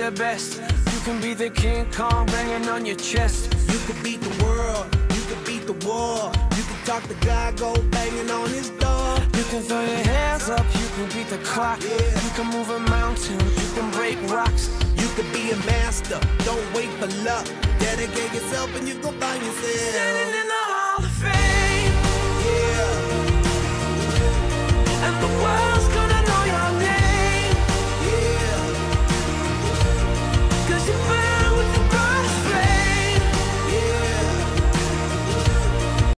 the best. You can be the King Kong banging on your chest. You could beat the world, you could beat the war. You can talk to God, go banging on his door. You can throw your hands up, you can beat the clock. You can move a mountain, you can break rocks. You could be a master, don't wait for luck. Dedicate yourself and you gon' find yourself standing in the Hall of Fame. Yeah. And the world